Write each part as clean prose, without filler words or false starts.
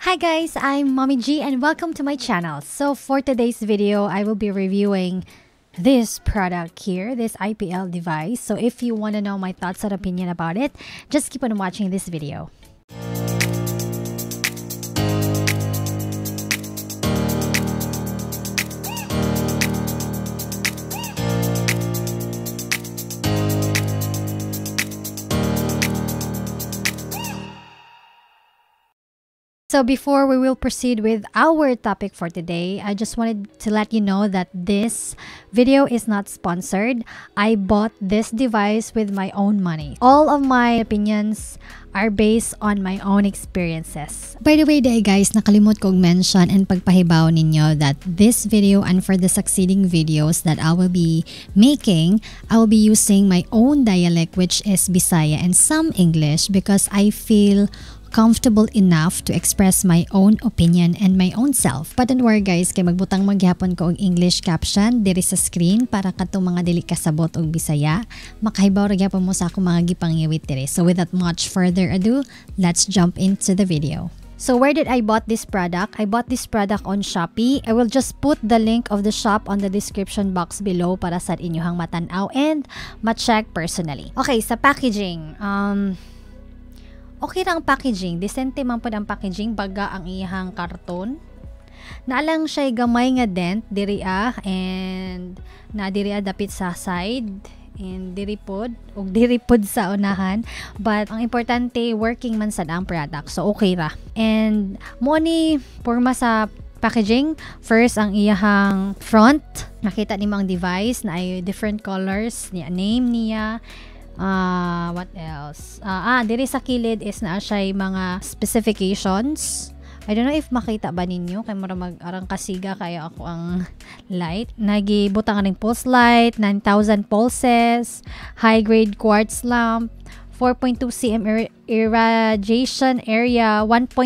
Hi guys, I'm Mommy G and welcome to my channel. So for today's video, I will be reviewing this product here, this IPL device. So if you want to know my thoughts and opinion about it, just keep on watching this video. So before we will proceed with our topic for today, I just wanted to let you know that this video is not sponsored. I bought this device with my own money. All of my opinions are based on my own experiences. By the way, guys, nakalimot kong mention and pagpahibaw ninyo that this video and for the succeeding videos that I will be making, I will be using my own dialect, which is Bisaya, and some English because I feel comfortable enough to express my own opinion and my own self. But don't worry guys, kay magbutang maghapon ko og English caption diri sa screen para katong mga dili kasabot og Bisaya, makahibaw ra gyapon mo sa akong mga gipangiwit diri. So without much further ado, let's jump into the video. So where did I bought this product? I bought this product on Shopee. I will just put the link of the shop on the description box below para sa inyohang matanaw and ma-check personally. Okay, sa packaging, okay ra ang packaging. Decente man po ang packaging. Baga ang iyang karton. Naalang siya gamay nga dent. Diri and na diri dapit sa side. And diri pod. O diri pod sa unahan. But ang importante, working man sad ang product. So okay ra. And mo ni porma sa packaging. First, ang iyang front. Nakita ni ang device na ay different colors. Name niya. What else? Diri sa kilid is na siya mga specifications. I don't know if makita ba ninyo kay mura mag-arang kasiga kaya ako ang light. Nagibutang ning pulse light, 9,000 pulses, high grade quartz lamp, 4.2 cm irradiation area, 1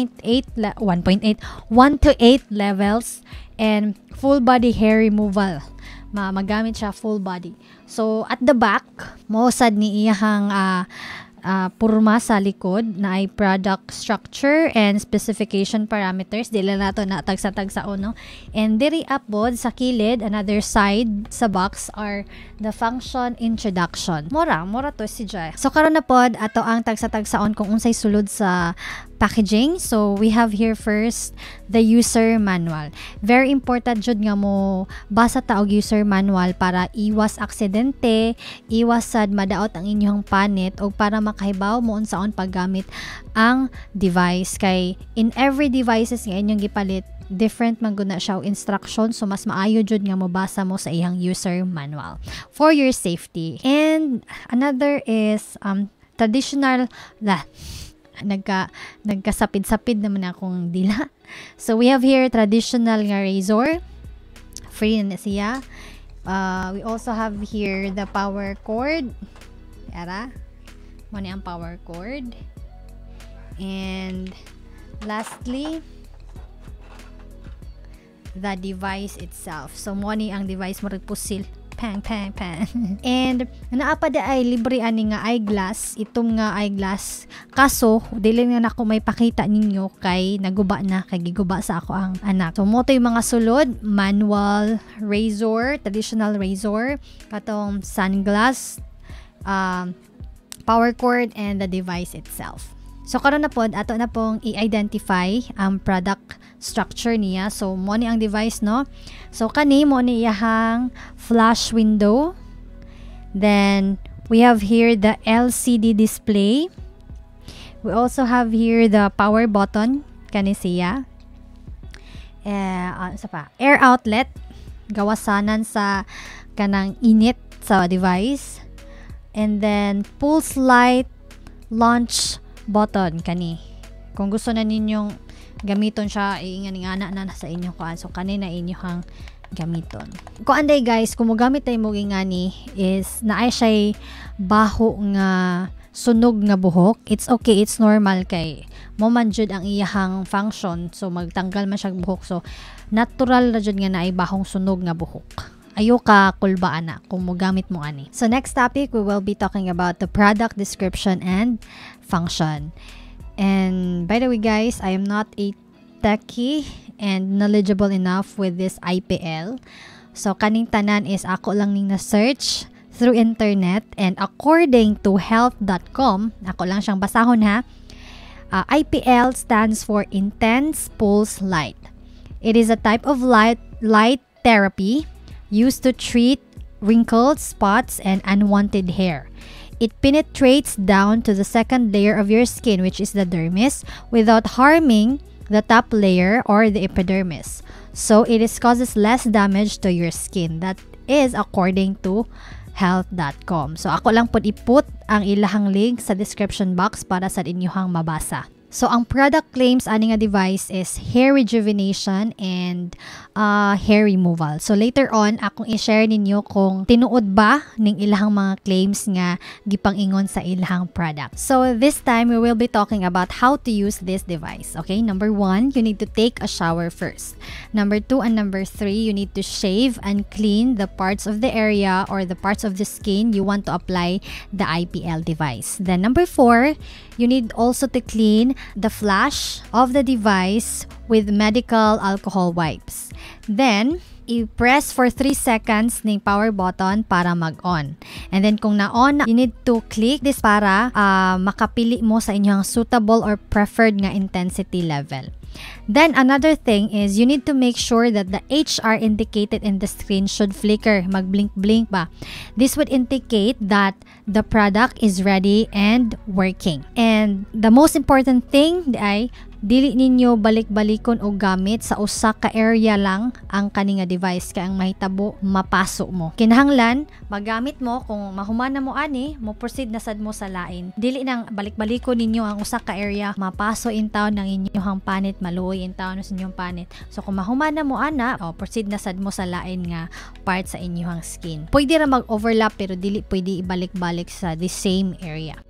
to 8 levels, and full body hair removal. Magamit siya full body. So at the back, mausad ni iyahang purma sa likod na ay product structure and specification parameters. Dila nato na tagsa-tagsa no. And diri upod sa kilid, another side sa box are the function introduction. Mora to si Jai. So karon na pod ato ang tagsa-tagsaon kung unsay sulod sa packaging. So we have here first the user manual. Very important jud nga mo basa ta og user manual para iwas aksidente, iwas sad madaot ang inyong panit o para makahibaw mo unsaon paggamit ang device. Kay in every devices nga inyong gipalit, different man guna siya instructions, so mas maayo jud nga mobasa mo sa iyang user manual for your safety. And another is traditional nagkasapid-sapid naman akong dila. So we have here traditional nga razor, free na siya. We also have here the power cord. Yara mo ni ang power cord. And lastly, the device itself. So mo ni ang device mo pusil. Pang. And naapa da ay libre ani nga eyeglass. Itong nga eyeglass. Kaso, dili nga nako may pakita ninyo kay naguba na. Kay giguba sa ako ang anak. So mo to yung mga sulod. Manual, razor, traditional razor. Katong sunglass, power cord, and the device itself. So karon na pod ato na pong i-identify ang product structure niya. So mo ni ang device no. So kani mo ni iyahang flash window. Then we have here the LCD display. We also have here the power button kani siya. Air outlet gawasanan sa kanang init sa device. And then pulse light launch button kani. Kung gusto na ninyong gamiton siya, ingani-ngana na sa inyong kuan. So kanina inyong gamiton. Kung anday guys, kung mogamit tayo mo ingani is naay siya baho nga sunog nga buhok. It's okay, it's normal kay mo man jud ang iyahang function. So magtanggal man siya buhok. So natural na jud nga naay bahong sunog nga buhok. Ayo ka kulbaan na kung mogamit mo ani. So next topic, we will be talking about the product description and function. And by the way guys, I am not a techie and knowledgeable enough with this IPL. So kaning tanan is ako lang ning na-search through internet, and according to health.com, ako lang siyang basahon ha, IPL stands for Intense Pulse Light. It is a type of light therapy used to treat wrinkles, spots, and unwanted hair. It penetrates down to the second layer of your skin, which is the dermis, without harming the top layer or the epidermis. So it causes less damage to your skin. That is according to health.com. So ako lang po iput ang ilahang link sa description box para sa inyong mabasa. So ang product claims ani nga device is hair rejuvenation and hair removal. So later on akong i-share ninyo kung tinuod ba ning ilahang mga claims nga gipang-ingon sa ilahang product. So this time we will be talking about how to use this device. Okay, number 1, you need to take a shower first. Number 2 and number 3, you need to shave and clean the parts of the area or the parts of the skin you want to apply the IPL device. Then number 4, you need also to clean the flash of the device with medical alcohol wipes. Then, i-press for 3 seconds ng power button para mag-on. And then kung na-on, you need to click this para makapili mo sa inyong suitable or preferred nga intensity level. Then another thing is you need to make sure that the HR indicated in the screen should flicker, mag-blink-blink ba. This would indicate that the product is ready and working. And the most important thing ay dili ninyo balik-balikon o gamit sa usa ka area lang ang kaninga device kay ang mahitabo mapaso mo. Kinahanglan magamit mo kung mahumana mo ani, mo proceed na sad mo sa lain. Dili nang balik-balikon ninyo ang usa ka area, mapaso in town ng inyong panit, maluoy in town sa inyong panit. So kung mahumana mo ana, proceed na sad mo sa lain nga part sa inyong skin. Pwede ra mag-overlap pero dili pwede ibalik-balik sa the same area.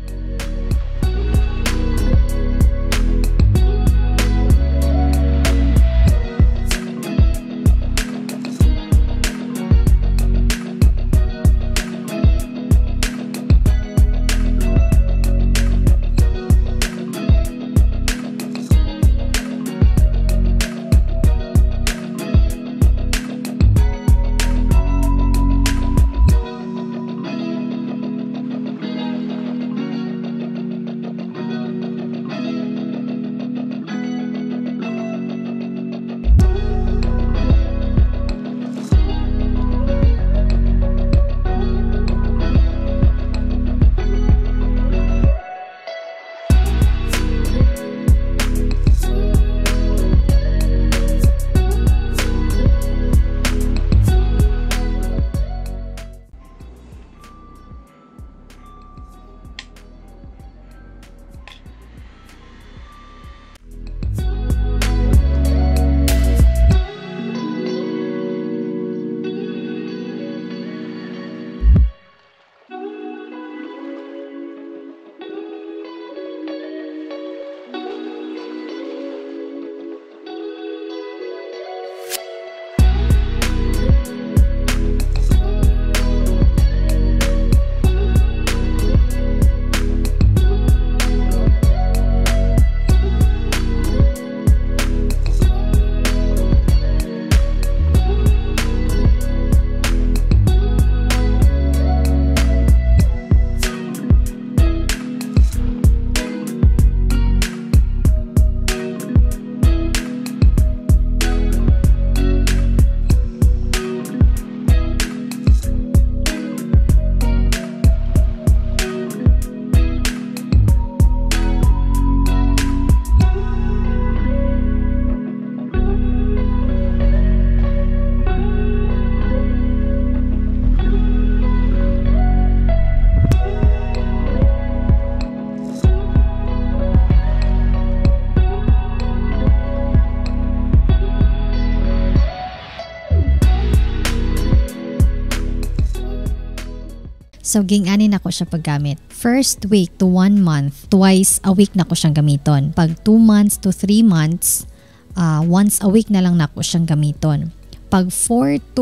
So, ging-ani na ko siya paggamit. First week to 1 month, twice a week na ko siyang gamiton. Pag 2 months to 3 months, once a week na lang na ko siyang gamiton. Pag 4 to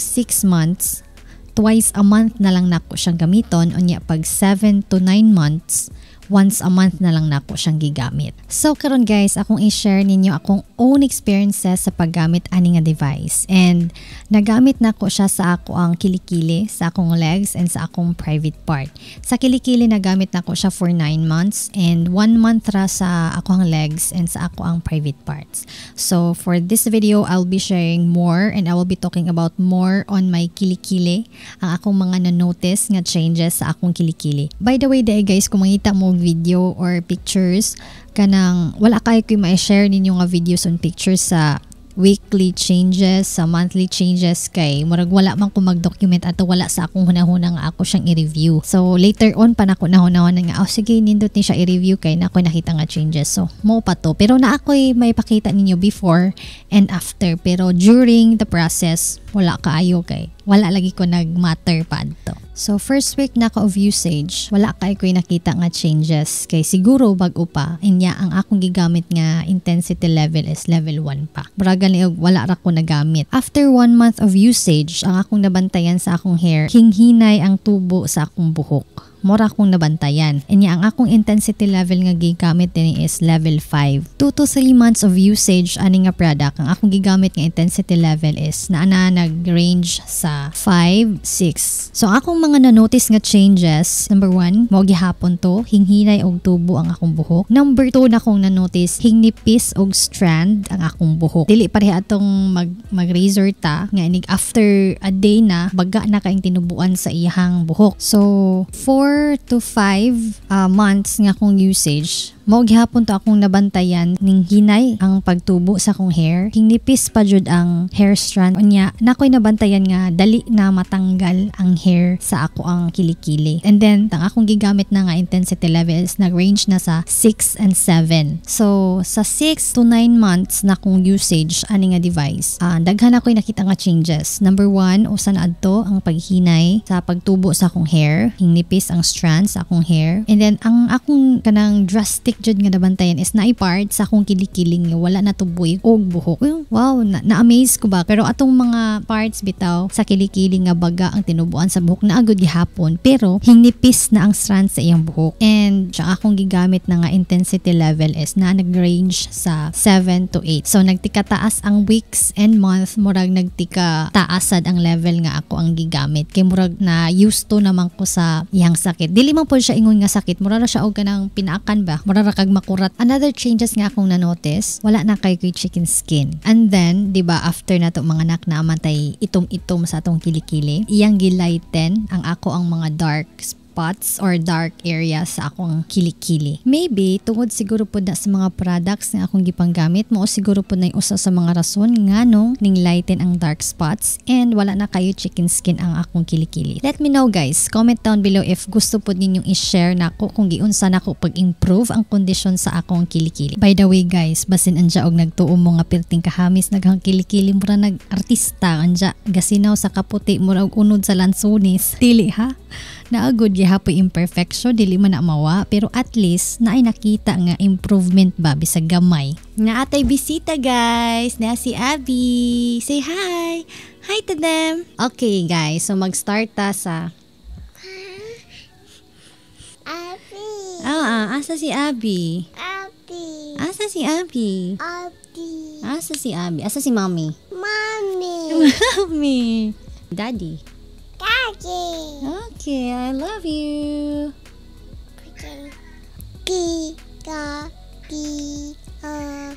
6 months, twice a month na lang na ko siyang gamiton. Unya, pag 7 to 9 months, once a month na lang nako siyang gigamit. So karon guys, akong i-share ninyo akong own experiences sa paggamit ani nga device. And nagamit nako siya sa ako ang kilikili, sa akong legs and sa akong private part. Sa kilikili nagamit nako siya for 9 months and 1 month ra sa ako ang legs and sa ako ang private parts. So for this video, I'll be sharing more and I will be talking about more on my kilikili, ang akong mga na-notice nga changes sa akong kilikili. By the way, guys, kung makita mo video or pictures kanang wala kayo ko ma-share ninyo nga videos and pictures sa weekly changes, sa monthly changes kay murag wala man ko mag-document ato wala sa akong hunahuna nga ako siyang i-review. So later on pa nako nahunahon nga sige nindot ni siya i-review kay nako nakita nga changes. So mo pa to pero na ako'y may pakita ninyo before and after pero during the process wala kaayo kay wala lagi ko nag-matter pa adto. So first week na ko of usage, wala kay ko'y nakita nga changes kay siguro bag-o pa. Inya ang akong gigamit nga intensity level is level 1 pa. Muraga ni wala ra ko nagamit. After 1 month of usage, ang akong nabantayan sa akong hair, hinghinay ang tubo sa akong buhok. Mura akong nabantayan. Inya ang akong intensity level nga gigamit din is level 5. 2 to 3 months of usage ani nga product, ang akong gigamit nga intensity level is naana nag-range sa 5, 6. So akong mga na-notice nga changes, number 1, mo gihapon to, hinghinay og tubo ang akong buhok. Number 2 na akong na-notice, hingnipis og strand ang akong buhok. Dili pareha atong mag-razor ta nga inig after a day na baga na kaing tinubuan sa iyang buhok. So 4 to 5 months nga akong usage, mao gihapon to akong nabantayan ning hinay ang pagtubo sa akong hair. Hingnipis pa jud ang hair strand. Unya nakoy nabantayan nga dali na matanggal ang hair sa ako ang kilikili. And then ang akong gigamit na nga intensity levels nag-range na sa 6 and 7. So sa 6 to 9 months na akong usage ani nga device, daghan ako'y nakita nga changes. Number 1, usa na adto ang paghinay sa pagtubo sa akong hair, hingnipis ang strands sa akong hair. And then ang akong kanang drastic jud nga nabantayan is naay part sa akong kilikiling nga wala na tuboy og buhok. Wow, na-amaze ko ba? Pero atong mga parts bitaw sa kilikiling nga baga ang tinubuan sa buhok na agud gihapon pero hingnipis na ang strands sa iyang buhok. And siya akong gigamit na nga intensity level is na nag-range sa 7 to 8. So nagtika taas ang weeks and month, murag nagtika taasad ang level nga ako ang gigamit. Kay murag na used to naman ko sa iyang sakit. Dili man po siya ingon nga sakit, mura ra siya og kanang pinaakan ba? Mura ra kag makurat. Another changes nga akong na-notice, wala na kay chicken skin. And then, di ba after na to mga anak na amantay itom-itom sa atong kilikili, iyang gilighten ang ako ang mga dark spots or dark areas sa akong kilikili. Maybe tungod siguro po na sa mga products na akong gipanggamit mo o siguro po na usa sa mga rason nganong ning lighten ang dark spots and wala na kayo chicken skin ang akong kilikili. Let me know guys, comment down below if gusto po ninyong i-share nako kung giunsa nako pag-improve ang kondisyon sa akong kilikili. By the way guys, basin anja og nagtuo mo nga perting kahamis naghang kilikili mura nag-artista anja gasinaw sa kaputi mura og unod sa lansones. Dili ha? Naagod gihapoy imperfection dili man na mawa pero at least naay nakita nga improvement ba bisag gamay. Na atay bisita guys, na si Abby. Say hi. Hi to them. Okay guys, so mag-start ta sa Abby. asa si Abby? Abby. Asa si Abby? Abby. Asa si Abby? Asa si Mommy? Mommy. Mommy. Daddy. Daddy. Okay, I love you. Pika. Pika.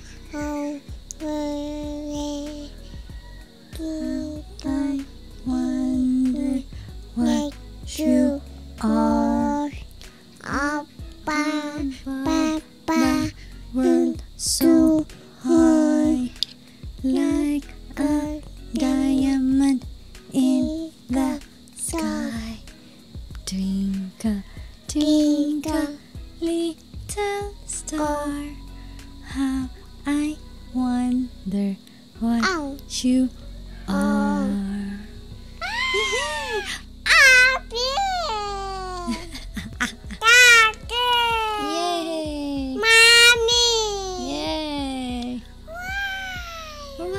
I wonder what you are. Papa. World so high, like a diamond in the sky. Twinkle, twinkle, little star, how I wonder what Ow. you are. Abby. Daddy. Yay! Mommy. Yay! Wow!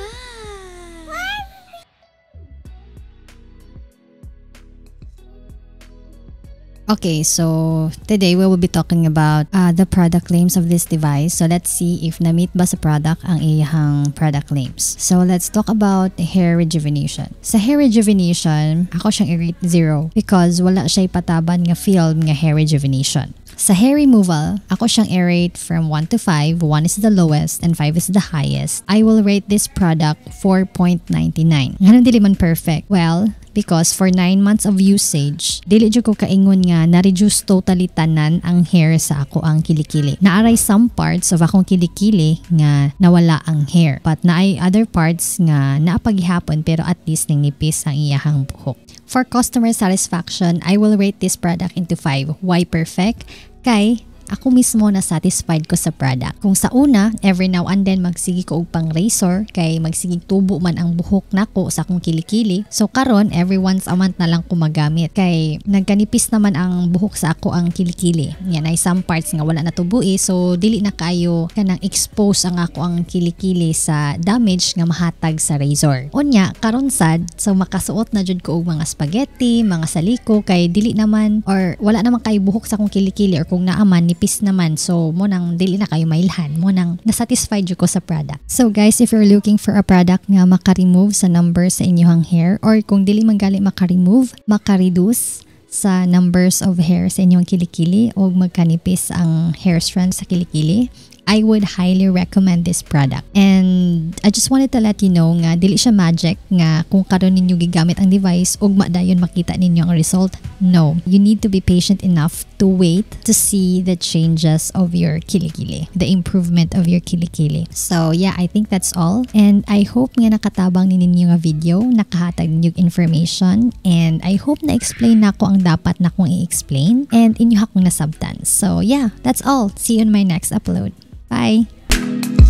Okay, so today we will be talking about the product claims of this device. So let's see if na-meet ba sa product ang iyang product claims. So let's talk about hair rejuvenation. Sa hair rejuvenation, ako siyang i-rate 0 because wala siya ipataban nga film nga hair rejuvenation. Sa hair removal, ako siyang i-rate from 1 to 5. 1 is the lowest and 5 is the highest. I will rate this product 4.99. Ganun dili man perfect. Well, because for 9 months of usage, dili jud ko kaingon nga na-reduce totally tanan ang hair sa ako ang kilikili. Naaray some parts of akong kilikili nga nawala ang hair. But naay other parts nga naapaghihapon pero at least ning nipis ang iyahang buhok. For customer satisfaction, I will rate this product into 5. Why perfect? Kay ako mismo na satisfied ko sa product. Kung sa una, every now and then magsigi ko og pang razor kay magsigig tubo man ang buhok nako sa akong kilikili. So karon every once a month na lang ko magamit kay nagkanipis naman ang buhok sa ako ang kilikili. Yan ay some parts nga wala na tubuhi so dili na kayo kanang expose ang ako ang kilikili sa damage nga mahatag sa razor. Unya karon sad so makasuot na jud ko og mga spaghetti, mga saliko kay dili naman or wala naman kay buhok sa akong kilikili or kung naaman nipis naman so mo nang dili na kayo mailhan mo nang nasatisfied jud ko sa product. So guys, if you're looking for a product nga maka-remove sa numbers sa inyong hair or kung dili man gali maka-remove, maka-reduce sa numbers of hair sa inyong kilikili o magkanipis ang hair strands sa kilikili, I would highly recommend this product. And I just wanted to let you know nga dili siya magic nga kung karon ninyo gigamit ang device ugma dayon makita ninyo ang result. No, you need to be patient enough to wait to see the changes of your kilikili, the improvement of your kilikili. So yeah, I think that's all. And I hope nga nakatabang ni ninyo nga video, nakahatag ninyo information, and I hope na explain nako ang dapat na kong i-explain and inyo akong nasabtan. So yeah, that's all. See you in my next upload. Bye!